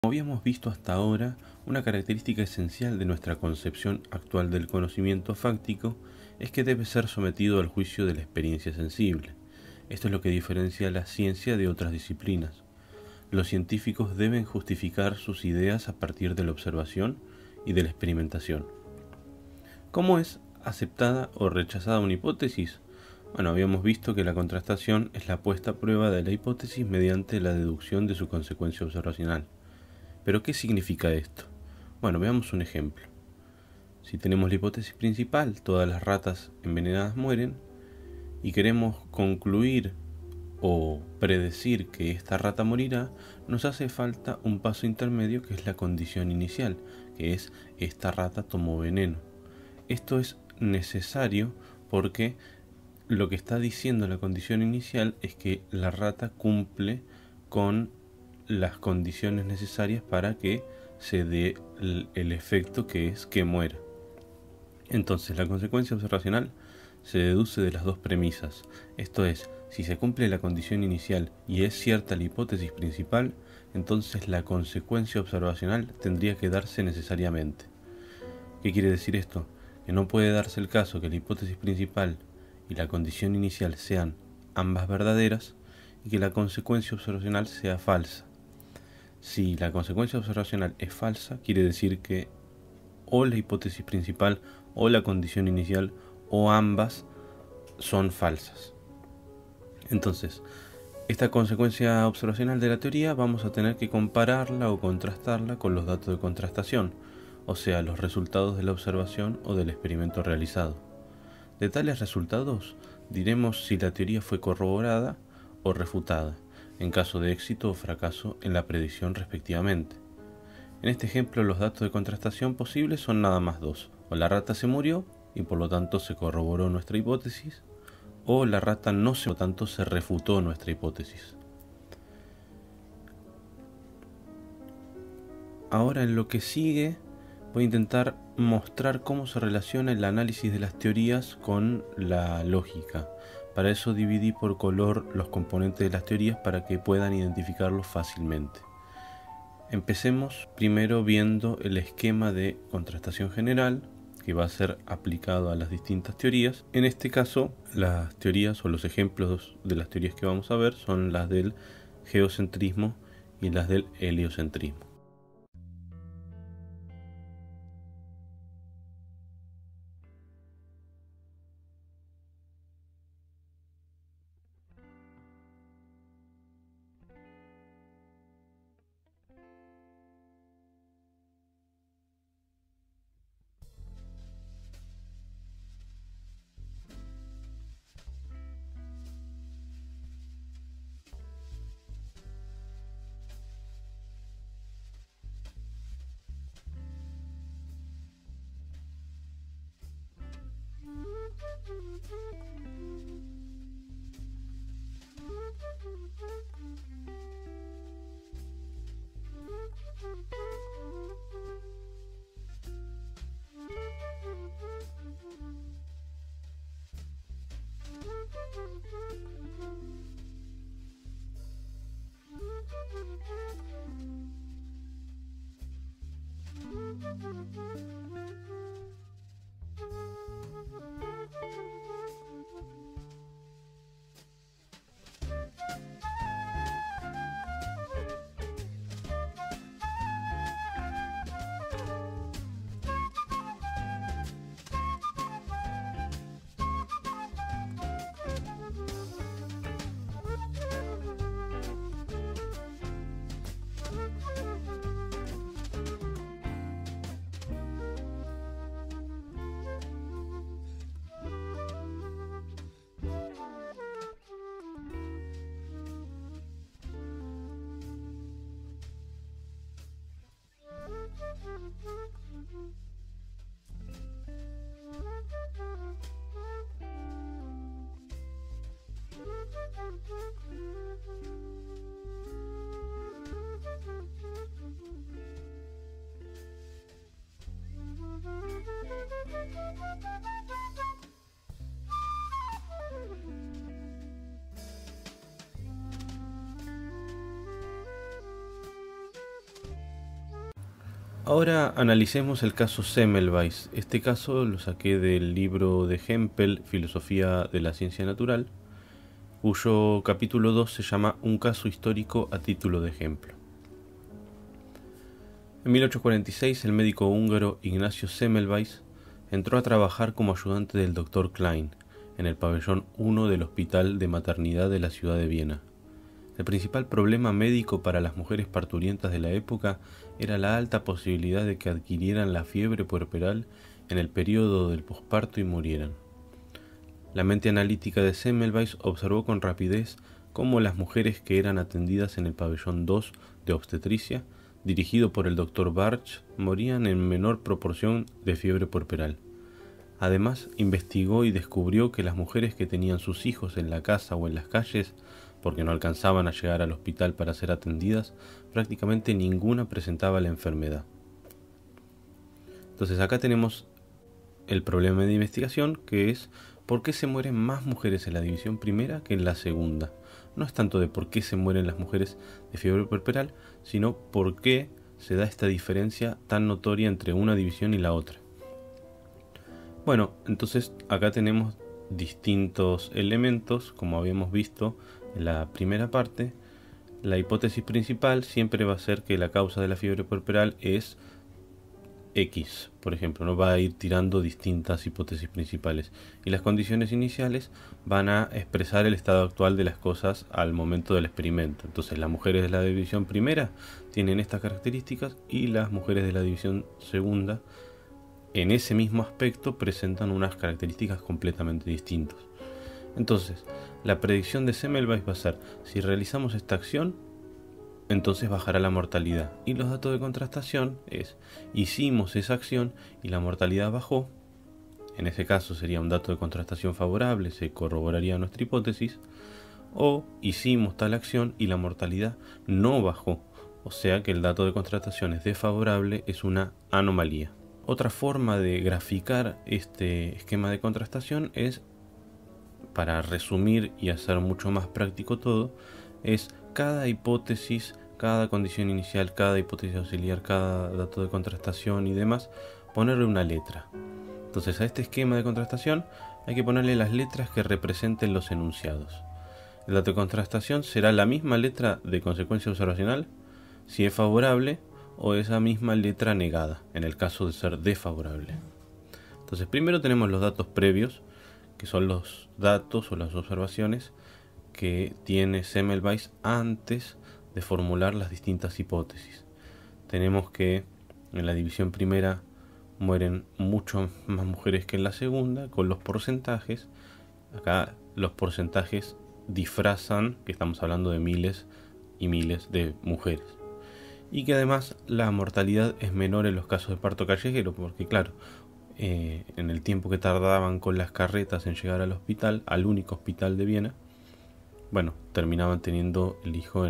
Como habíamos visto hasta ahora, una característica esencial de nuestra concepción actual del conocimiento fáctico es que debe ser sometido al juicio de la experiencia sensible. Esto es lo que diferencia la ciencia de otras disciplinas. Los científicos deben justificar sus ideas a partir de la observación y de la experimentación. ¿Cómo es aceptada o rechazada una hipótesis? Bueno, habíamos visto que la contrastación es la puesta a prueba de la hipótesis mediante la deducción de su consecuencia observacional. ¿Pero qué significa esto? Bueno, veamos un ejemplo. Si tenemos la hipótesis principal, todas las ratas envenenadas mueren, y queremos concluir o predecir que esta rata morirá, nos hace falta un paso intermedio que es la condición inicial, que es esta rata tomó veneno. Esto es necesario porque lo que está diciendo la condición inicial es que la rata cumple con las condiciones necesarias para que se dé el efecto que es que muera. Entonces la consecuencia observacional se deduce de las dos premisas, esto es, si se cumple la condición inicial y es cierta la hipótesis principal, entonces la consecuencia observacional tendría que darse necesariamente. ¿Qué quiere decir esto? Que no puede darse el caso que la hipótesis principal y la condición inicial sean ambas verdaderas y que la consecuencia observacional sea falsa. Si la consecuencia observacional es falsa, quiere decir que o la hipótesis principal o la condición inicial o ambas son falsas. Entonces, esta consecuencia observacional de la teoría vamos a tener que compararla o contrastarla con los datos de contrastación, o sea, los resultados de la observación o del experimento realizado. De tales resultados, diremos si la teoría fue corroborada o refutada, en caso de éxito o fracaso en la predicción respectivamente. En este ejemplo, los datos de contrastación posibles son nada más dos: o la rata se murió y por lo tanto se corroboró nuestra hipótesis, o la rata no se murió, por lo tanto se refutó nuestra hipótesis. Ahora, en lo que sigue, voy a intentar mostrar cómo se relaciona el análisis de las teorías con la lógica. Para eso dividí por color los componentes de las teorías para que puedan identificarlos fácilmente. Empecemos primero viendo el esquema de contrastación general que va a ser aplicado a las distintas teorías. En este caso, las teorías o los ejemplos de las teorías que vamos a ver son las del geocentrismo y las del heliocentrismo. Ahora analicemos el caso Semmelweis. Este caso lo saqué del libro de Hempel, Filosofía de la Ciencia Natural, cuyo capítulo 2 se llama Un caso histórico a título de ejemplo. En 1846 el médico húngaro Ignacio Semmelweis entró a trabajar como ayudante del Dr. Klein en el pabellón 1 del Hospital de Maternidad de la ciudad de Viena. El principal problema médico para las mujeres parturientas de la época era la alta posibilidad de que adquirieran la fiebre puerperal en el periodo del posparto y murieran. La mente analítica de Semmelweis observó con rapidez cómo las mujeres que eran atendidas en el pabellón 2 de obstetricia, dirigido por el Dr. Barch, morían en menor proporción de fiebre puerperal. Además, investigó y descubrió que las mujeres que tenían sus hijos en la casa o en las calles, porque no alcanzaban a llegar al hospital para ser atendidas, prácticamente ninguna presentaba la enfermedad. Entonces acá tenemos el problema de investigación, que es por qué se mueren más mujeres en la división primera que en la segunda. No es tanto de por qué se mueren las mujeres de fiebre puerperal, sino por qué se da esta diferencia tan notoria entre una división y la otra. Bueno, entonces acá tenemos distintos elementos, como habíamos visto en la primera parte. La hipótesis principal siempre va a ser que la causa de la fiebre puerperal es X, por ejemplo, no va a ir tirando distintas hipótesis principales, y las condiciones iniciales van a expresar el estado actual de las cosas al momento del experimento. Entonces las mujeres de la división primera tienen estas características y las mujeres de la división segunda en ese mismo aspecto presentan unas características completamente distintas. Entonces la predicción de Semmelweis va a ser: si realizamos esta acción, entonces bajará la mortalidad. Y los datos de contrastación es: hicimos esa acción y la mortalidad bajó. En ese caso sería un dato de contrastación favorable, se corroboraría nuestra hipótesis. O hicimos tal acción y la mortalidad no bajó, o sea que el dato de contrastación es desfavorable, es una anomalía. Otra forma de graficar este esquema de contrastación es, para resumir y hacer mucho más práctico todo, es cada hipótesis, cada condición inicial, cada hipótesis auxiliar, cada dato de contrastación y demás, ponerle una letra. Entonces a este esquema de contrastación hay que ponerle las letras que representen los enunciados. El dato de contrastación será la misma letra de consecuencia observacional si es favorable, o esa misma letra negada en el caso de ser desfavorable. Entonces primero tenemos los datos previos, que son los datos o las observaciones que tiene Semmelweis antes de formular las distintas hipótesis. Tenemos que en la división primera mueren mucho más mujeres que en la segunda, con los porcentajes. Acá los porcentajes disfrazan que estamos hablando de miles y miles de mujeres. Y que además la mortalidad es menor en los casos de parto callejero, porque claro, en el tiempo que tardaban con las carretas en llegar al hospital, al único hospital de Viena, bueno, terminaban teniendo el hijo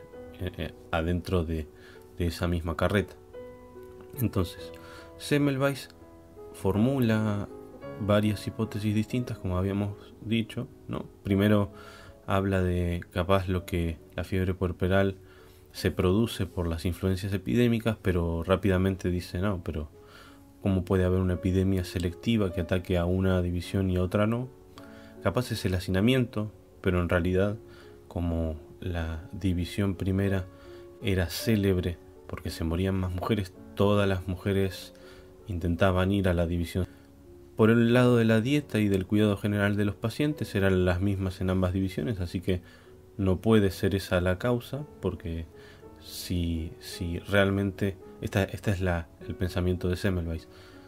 adentro de esa misma carreta. Entonces, Semmelweis formula varias hipótesis distintas, como habíamos dicho, ¿no? Primero habla de capaz lo que la fiebre puerperal se produce por las influencias epidémicas, pero rápidamente dice: no, pero ¿cómo puede haber una epidemia selectiva que ataque a una división y a otra no? Capaz es el hacinamiento, pero en realidad, como la división primera era célebre porque se morían más mujeres, todas las mujeres intentaban ir a la división. Por el lado de la dieta y del cuidado general de los pacientes eran las mismas en ambas divisiones, así que no puede ser esa la causa, porque si realmente esta es el pensamiento de Semmelweis.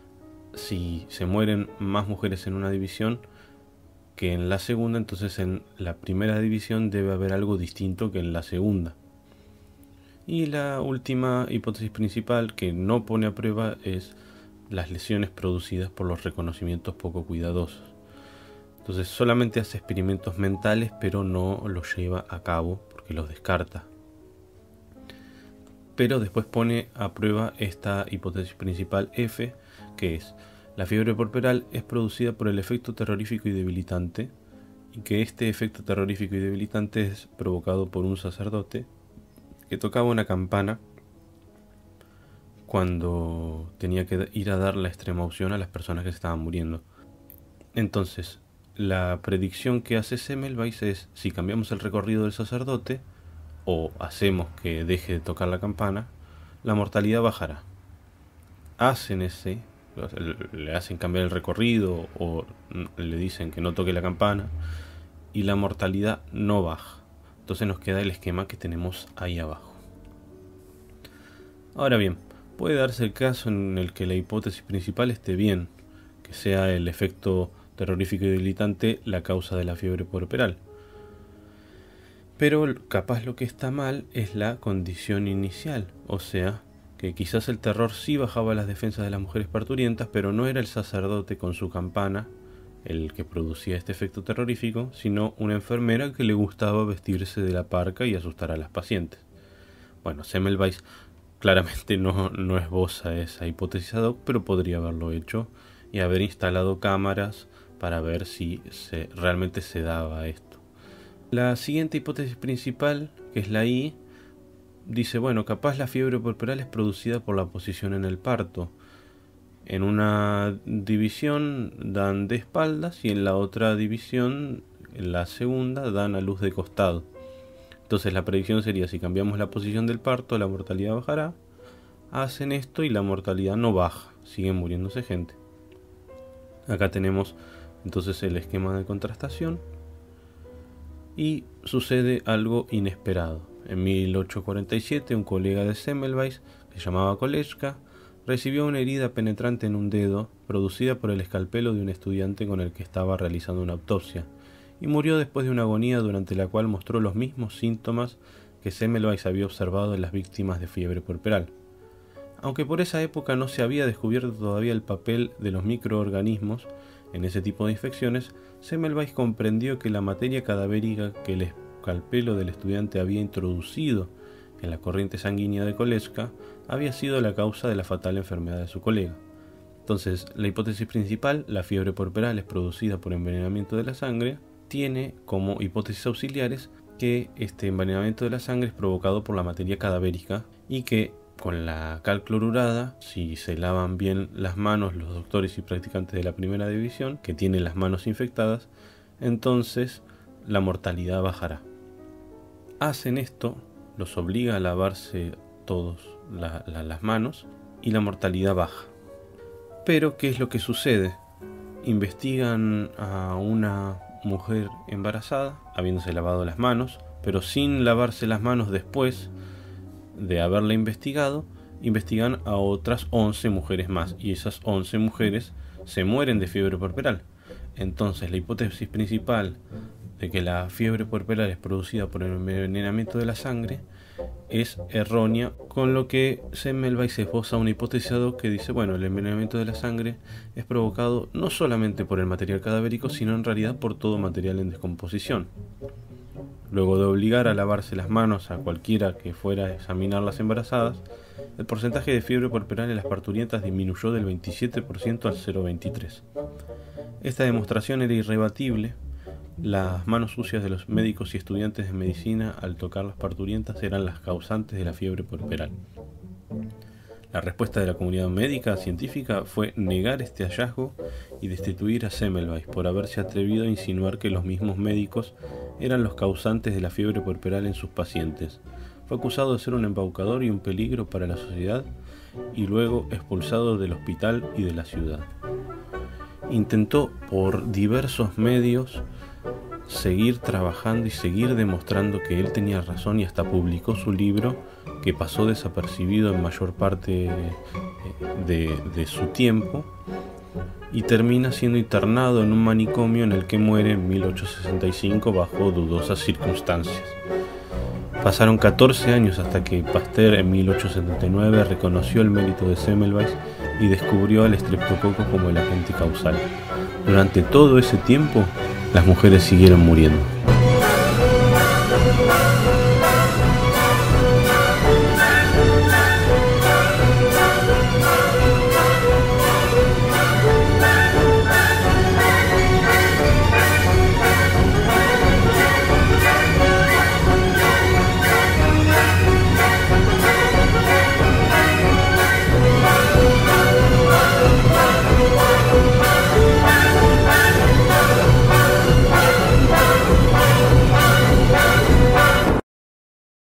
Si se mueren más mujeres en una división que en la segunda, entonces en la primera división debe haber algo distinto que en la segunda. Y la última hipótesis principal que no pone a prueba es las lesiones producidas por los reconocimientos poco cuidadosos. Entonces solamente hace experimentos mentales, pero no los lleva a cabo porque los descarta. Pero después pone a prueba esta hipótesis principal F, que es: la fiebre puerperal es producida por el efecto terrorífico y debilitante, y que este efecto terrorífico y debilitante es provocado por un sacerdote que tocaba una campana cuando tenía que ir a dar la extrema unción a las personas que se estaban muriendo. Entonces, la predicción que hace Semmelweis es: si cambiamos el recorrido del sacerdote o hacemos que deje de tocar la campana, la mortalidad bajará. Le hacen cambiar el recorrido o le dicen que no toque la campana y la mortalidad no baja. Entonces nos queda el esquema que tenemos ahí abajo. Ahora bien, puede darse el caso en el que la hipótesis principal esté bien, que sea el efecto terrorífico y debilitante la causa de la fiebre puerperal. Pero capaz lo que está mal es la condición inicial, o sea, que quizás el terror sí bajaba las defensas de las mujeres parturientas, pero no era el sacerdote con su campana el que producía este efecto terrorífico, sino una enfermera que le gustaba vestirse de la parca y asustar a las pacientes. Bueno, Semmelweis claramente no esboza esa hipótesis ad hoc, pero podría haberlo hecho y haber instalado cámaras para ver si realmente se daba esto. La siguiente hipótesis principal, que es la I, dice, bueno, capaz la fiebre puerperal es producida por la posición en el parto. En una división dan de espaldas y en la otra división, en la segunda, dan a luz de costado. Entonces la predicción sería: si cambiamos la posición del parto, la mortalidad bajará. Hacen esto y la mortalidad no baja, siguen muriéndose gente. Acá tenemos entonces el esquema de contrastación y sucede algo inesperado. En 1847 un colega de Semmelweis, que se llamaba Kolechka, recibió una herida penetrante en un dedo producida por el escalpelo de un estudiante con el que estaba realizando una autopsia, y murió después de una agonía durante la cual mostró los mismos síntomas que Semmelweis había observado en las víctimas de fiebre puerperal. Aunque por esa época no se había descubierto todavía el papel de los microorganismos en ese tipo de infecciones, Semmelweis comprendió que la materia cadavérica que el escalpelo del estudiante había introducido en la corriente sanguínea de Kolechka había sido la causa de la fatal enfermedad de su colega. Entonces, la hipótesis principal, la fiebre puerperal es producida por envenenamiento de la sangre, tiene como hipótesis auxiliares que este envenenamiento de la sangre es provocado por la materia cadavérica y que con la cal clorurada, si se lavan bien las manos los doctores y practicantes de la primera división, que tienen las manos infectadas, entonces la mortalidad bajará. Hacen esto, los obliga a lavarse todos las manos y la mortalidad baja. Pero, ¿qué es lo que sucede? Investigan a una mujer embarazada, habiéndose lavado las manos, pero sin lavarse las manos después de haberla investigado, investigan a otras 11 mujeres más, y esas 11 mujeres se mueren de fiebre puerperal. Entonces, la hipótesis principal de que la fiebre puerperal es producida por el envenenamiento de la sangre es errónea, con lo que Semmelweis esboza una hipótesis ad hoc que dice, bueno, el envenenamiento de la sangre es provocado no solamente por el material cadavérico, sino en realidad por todo material en descomposición. Luego de obligar a lavarse las manos a cualquiera que fuera a examinar las embarazadas, el porcentaje de fiebre puerperal en las parturientas disminuyó del 27% al 0,23%. Esta demostración era irrebatible. Las manos sucias de los médicos y estudiantes de medicina al tocar las parturientas eran las causantes de la fiebre puerperal. La respuesta de la comunidad médica científica fue negar este hallazgo y destituir a Semmelweis por haberse atrevido a insinuar que los mismos médicos eran los causantes de la fiebre puerperal en sus pacientes. Fue acusado de ser un embaucador y un peligro para la sociedad y luego expulsado del hospital y de la ciudad. Intentó por diversos medios seguir trabajando y seguir demostrando que él tenía razón, y hasta publicó su libro, que pasó desapercibido en mayor parte de su tiempo, y termina siendo internado en un manicomio en el que muere en 1865 bajo dudosas circunstancias. Pasaron 14 años hasta que Pasteur en 1879 reconoció el mérito de Semmelweis y descubrió al estreptococo como el agente causal. Durante todo ese tiempo, las mujeres siguieron muriendo.